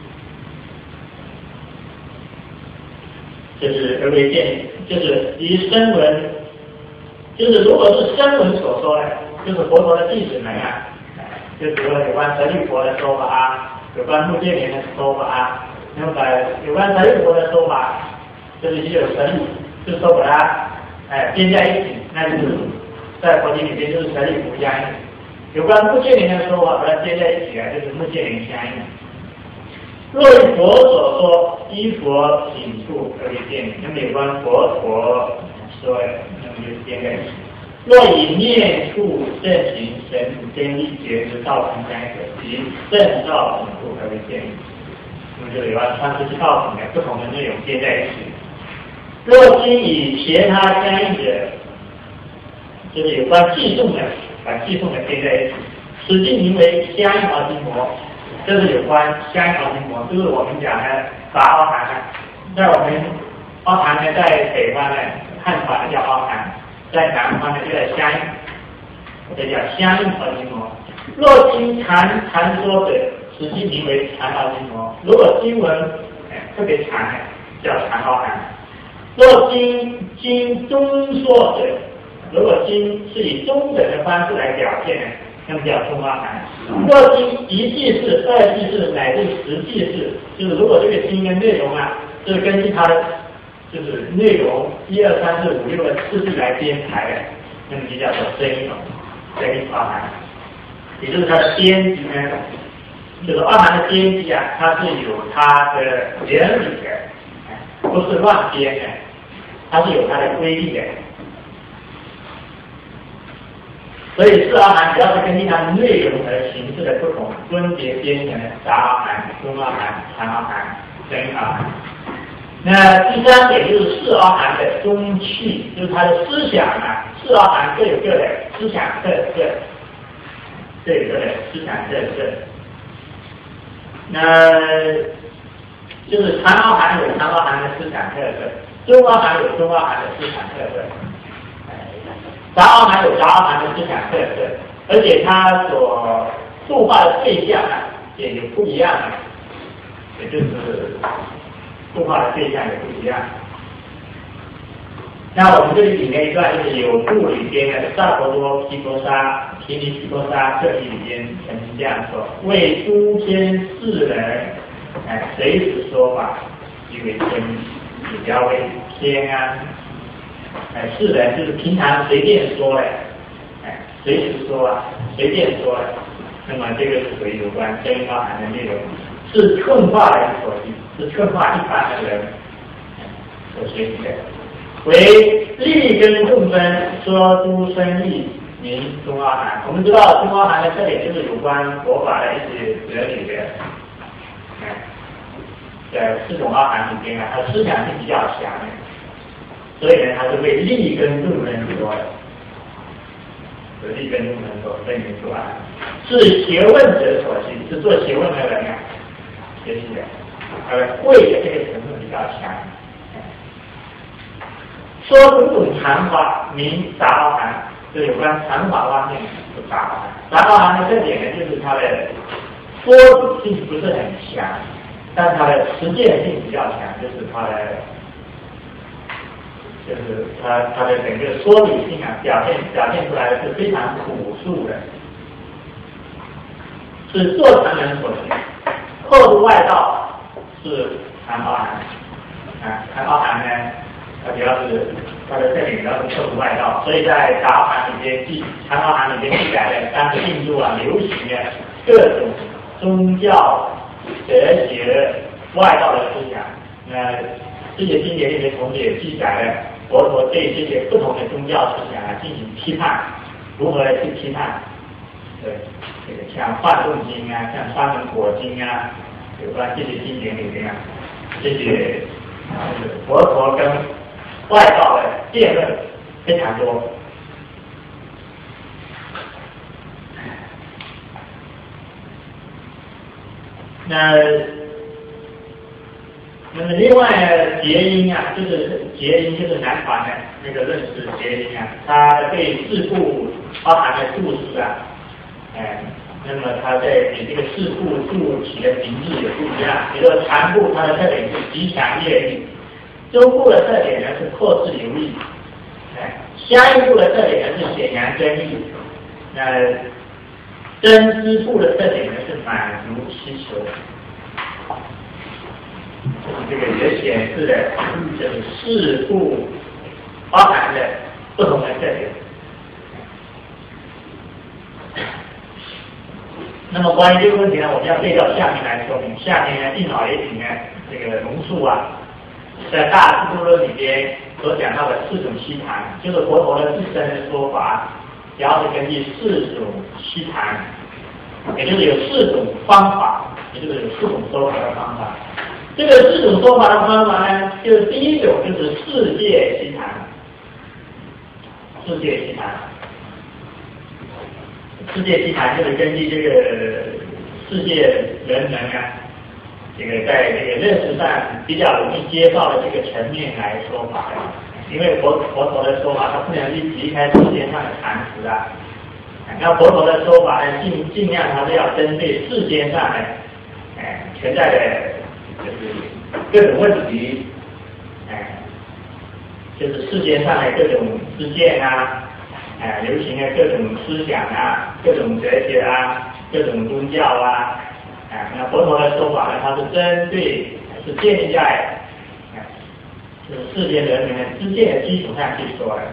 就是而为戒，就是以声闻，就是如果是声闻所说的，就是佛陀的弟子们啊，就比如有关舍利佛的说法啊，有关目犍连的说法啊，那么把有关舍利佛的说法，就是也有舍利，就是说把它哎编在一起。那就是在佛经里边就是舍利弗相应，有关目犍连的说法，把它接在一起啊，就是目犍连相应。若以佛所说，依佛品处而为戒，那么有关佛陀说的，那么就是接在一起。若以念处正行神真力觉之道成相应者，即正道品处而为戒，那么就有关三十七道品的不同的内容接在一起。若今以其他相应者，就是有关寄送的，把寄送的编在一起，此即名为相应而行魔。这是有关相应而行魔，就是我们讲的杂阿含呢，在我们阿含呢，在北方呢，汉传呢叫阿含，在南方呢就叫相应，这叫相应而行魔。若经禅禅说的，此即名为禅而行魔。如果经文哎特别长呢，叫禅阿含。若经经中说的，如果经是以中等的方式来表现呢，那么叫中阿含。若经一记式、二记式乃至十记式，就是如果这个经的内容啊，是根据它的就是内容一二三四五六的次序来编排的，那么就叫做真因真因阿含。也就是它的编辑呢，就是阿含的编辑啊，它是有它的原理的，不是乱编的，它是有它的规律的。所以四阿含主要是根据它的内容和形式的不同，分别编成杂阿含、中阿含、禅阿含、真阿含。那第三点就是四阿含的中气，就是它的思想啊，四阿含各有各的思想特色，各有各的思想特色。那就是禅阿含有禅阿含的思想特色，中阿含有中阿含的思想特色。杂阿含有杂阿含的思想特色，而且它所度化的对象啊也有不一样的，也就是度化的对象也不一样。那我们这里里面一段就是有部里边的萨婆多毗婆沙、毗尼毗婆沙这里里边曾经这样说：为诸天世人，哎，随时说法，即为真理，比较为天安。哎，世人就是平常随便说的， 随时说啊，随便说，那么这个是属于有关真包含的内容，是寸化人所记，是寸化一般的人所学习的。为立根众分，说诸生义，名中阿含。我们知道中阿含的特点就是有关佛法的一些哲理的，哎，在四种阿含里边啊，它思想性比较强的，所以呢，它是为立根众分说的。立根众分所分明出来，是学问者所行，是做学问的人啊学习的，而慧的这个成分比较强。说种种禅法，名杂包含，就有关禅法方面的杂包含。杂包含的特点呢，就是它的说理性不是很强，但它的实践性比较强，就是它的，就是它它的整个说理性啊，表现表现出来的是非常朴素的，是做禅人所行。后入外道是禅包含，啊，禅包含呢。它主要是它的特点主要是透入外道，所以在杂包含里边记禅包含里边记载的当时印度啊流行的各种宗教、哲学、外道的思想。那这些经典里面同时也记载了佛陀对这些不同的宗教思想啊进行批判，如何去批判？对，这个像《梵众经》啊，像《沙门果经》啊，有关这些经典里面啊，这些啊佛陀跟外道的辩论非常多。那那么另外结音啊，就是结音就是南传的那个认识结音啊，它对四部包含的注释啊，哎，那么它在给这个四部注起的名字也不一样。比如说禅部，它的特点是极强业力。中部的特点呢是扩智流利，哎，下一部的特点呢是显扬真义，那真知部的特点呢是满足需求，这个也显示了就是四部包含的不同的特点。那么关于这个问题呢，我们要对照下面来说明。下面呢，定老也请呢这个龙树啊。在大智度论里边所讲到的四种悉檀，就是佛陀的自身的说法，然后是根据四种悉檀，也就是有四种方法，也就是有四种说法的方法。这个四种说法的方法呢，就是第一种就是世界悉檀，世界悉檀，世界悉檀就是根据这个世界人们啊。这个在这个认识上比较容易接受的这个层面来说法的，因为佛佛陀的说法，他不能去离开世界上的常识啊。那佛陀的说法呢，尽尽量他是要针对世间上的，哎、呃、存在的就是各种问题，哎、呃，就是世间上的各种事件啊，哎、呃，流行的各种思想啊，各种哲学啊，各种宗教啊。啊，那佛陀的说法呢，它是针对，是建立在，啊，就是世间人民的知见的基础上去说的，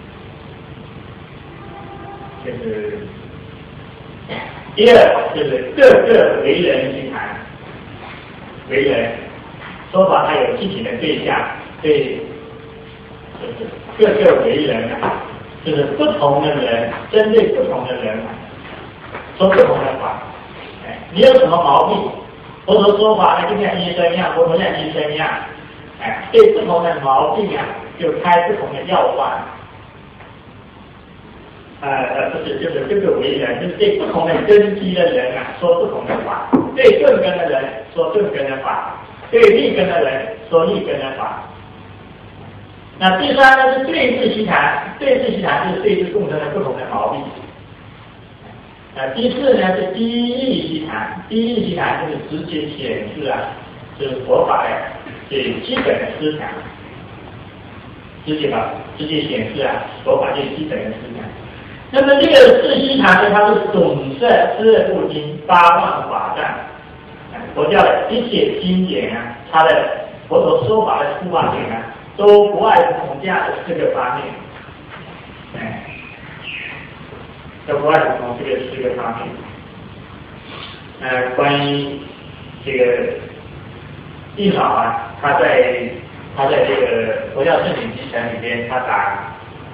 就是第二就是各个为人去谈，为人说法它有具体的对象，对，就是各个为人啊，就是不同的人，针对不同的人说不同的话。你有什么毛病？佛陀说法呢，就像医生一样，佛陀像医生一样，哎，对不同的毛病啊，就开不同的药方。呃呃，不是，就是这个为人，就是对不同的根基的人啊，说不同的法；对钝根的人说钝根的法；对利根的人说利根的法。那第三呢是对治悉檀，对治悉檀就是对治众生的不同的毛病。呃，第四呢是第一悉檀，第一悉檀就是直接显示啊，就是佛法的最基本的思想，直接吧，直接显示啊佛法最基本的思想。那么这个四悉檀呢，它是总摄十二部经八万法藏，佛教的一切经典啊，它的佛陀说法的出发点啊，都不外乎从这样的四个方面，哎。 要不外乎从这个四个方面。呃，关于这个印老啊，他在他在这个佛教正经集成里边，他把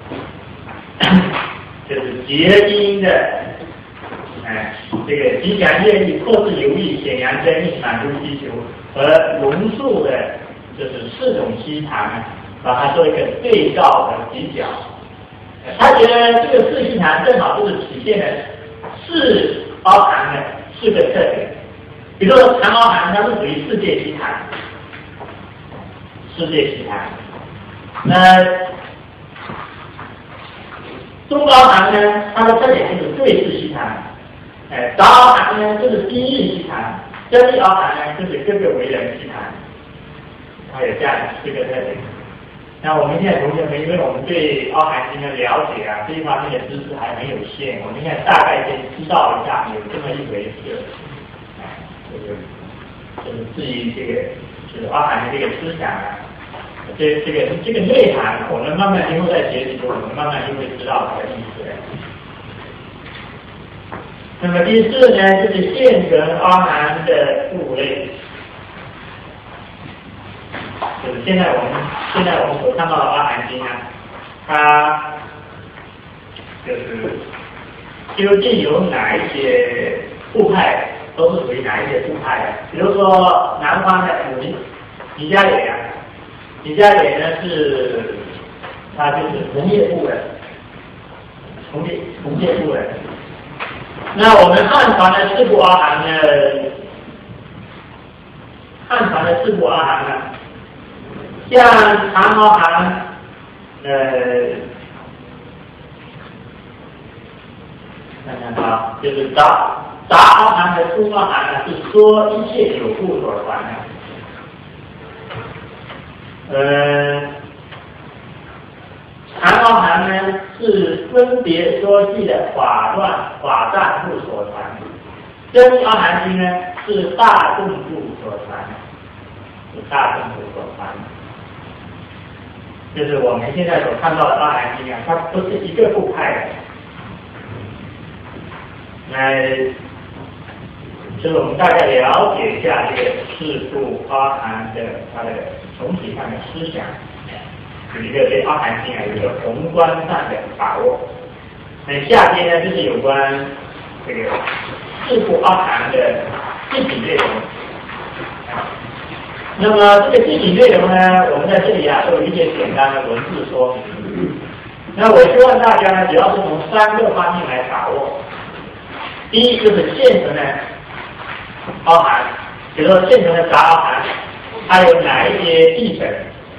就是结因的，哎、呃，这个吉祥业力、破自有益、显扬真意、满足需求和龙树的，就是四种西禅，把它做一个对照和比较。他觉得这个四西禅正好就是体现了四包含的四个特点。比如说长包含，它是属于世界西禅，世界西禅。那中包含呢，它的特点就是对峙西禅。哎，杂包含呢就是今日西禅，真理包含呢就是各个为人西禅。它有这样四个特点。那我们现在同学们，因为我们对《阿含经》的了解啊，这一方面的知识还很有限，我们现在大概先知道一下有这么一回事。哎，就是就是至于这个就是阿含的这个思想啊，这这个这个内涵，我们慢慢今后在学习中，我们慢慢就会知道它的意思了。那么第四呢，就是现存阿含的部类。就是现在我们现在我们所看到的《阿含经》啊，它就是究竟有哪一些部派，都是属于哪一些部派的？比如说南方的米米迦勒啊，米迦勒呢是它就是从业部的，从业从业部的。那我们汉传的四部阿含呢，汉传的四部阿含呢。像长阿含，呃，看看它，就是杂杂阿含和中阿含呢，是说一切有部所传的。呃，长阿含呢是分别说记的法乱法藏部所传，真阿含经呢是大众部所传，是大众部所传。就是我们现在所看到的《阿含经》啊，它不是一个部派的。那就是我们大概了解一下这个四部阿含的它的总体上的思想，有一个对《阿含经》啊有一个宏观上的把握。那下边呢就是有关这个四部阿含的具体内容。那么这个具体内容呢，我们在这里啊，都有一些简单的文字说明。那我希望大家呢，主要是从三个方面来把握。第一就是现存的阿含，比如说现存的杂阿含，它有哪一些译本？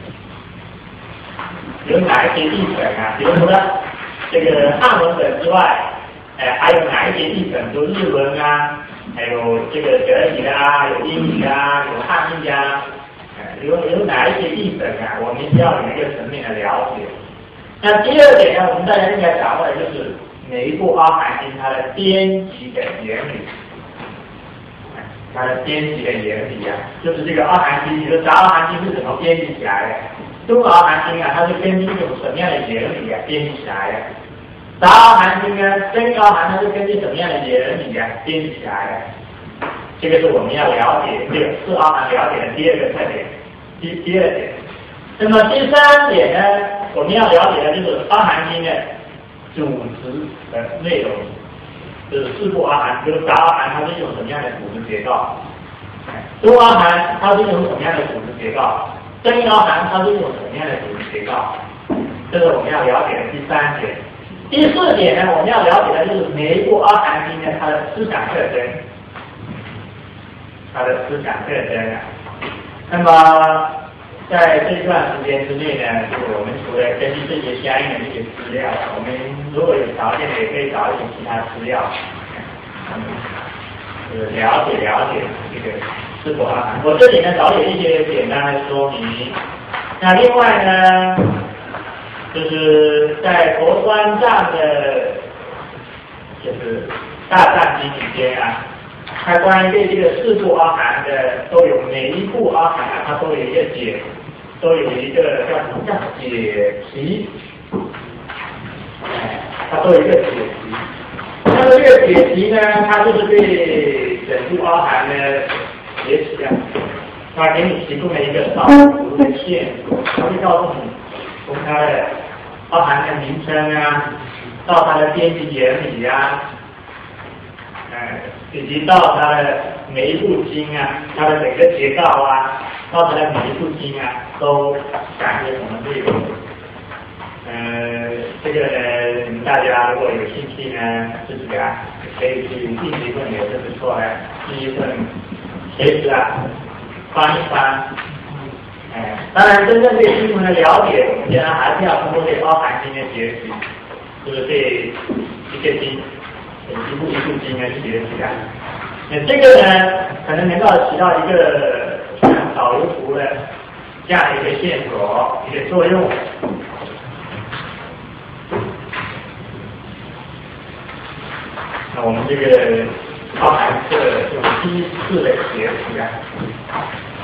有哪一些译本啊？比如说这个汉文本之外，呃，还有哪一些译本？有日文啊？还有这个德语的啊，有英语啊，有汉译啊，呃，有有哪一些译本啊？我们需要有一个层面的了解。那第二点呢，我们大家应该掌握的就是每一部阿含经它的编辑的原理，它的编辑的原理啊，就是这个阿含经，你说杂阿含经是怎么编辑起来的？中阿含经啊，它是根据一种什么样的原理啊编辑起来的？杂阿含经呢，真阿含它是根据什么样的原理啊编辑起来的？这个是我们要了解这个四阿含了解的第二个特点，第第二点。那么第三点呢，我们要了解的就是阿含经的组织的内容，就是四部阿含，就是杂阿含它是一种什么样的组织结构？中阿含它是一种什么样的组织结构？真阿含它是一种什么样的组织结构？这是我们要了解的第三点。第四点呢，我们要了解的就是每一部阿含经呢，它的思想特征，它的思想特征啊。那么在这一段时间之内呢，就是我们除了根据这些相应的一些资料，我们如果有条件的，也可以找一些其他资料，嗯，就是了解了解这个四部阿含。我这里呢找有一些简单的说明。那另外呢，就是在佛三藏的，就是大藏经里边啊，它关于对这个四部阿含的都有每一部阿含啊，它都有一个解，都有一个叫什么叫解题，哎，它都有一个解题。 这个解题呢，它就是对整部包含的解题啊，它给你提供了一个导图的线索，它会告诉你从它的包含的名称啊，到它的编辑原理啊，呃，以及到它的每一部经啊，它的整个结构啊，到它的每一部经啊，都讲些什么内容。呃，这个呢，你们大家如果有兴趣呢，自己啊可以去第一份也是不错的，第一份随时啊翻一翻。哎，当然，真正对新闻的了解，我们现在还是要通过对包含经的学习，就是对一个经，一步一步经的学习啊。那这个呢，可能能够起到一个像导游图的这样的一个线索，一个作用。那我们这个包含这种第一次的学习啊，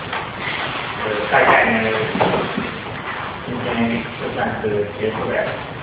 呃，大概呢，今天就算是结束了。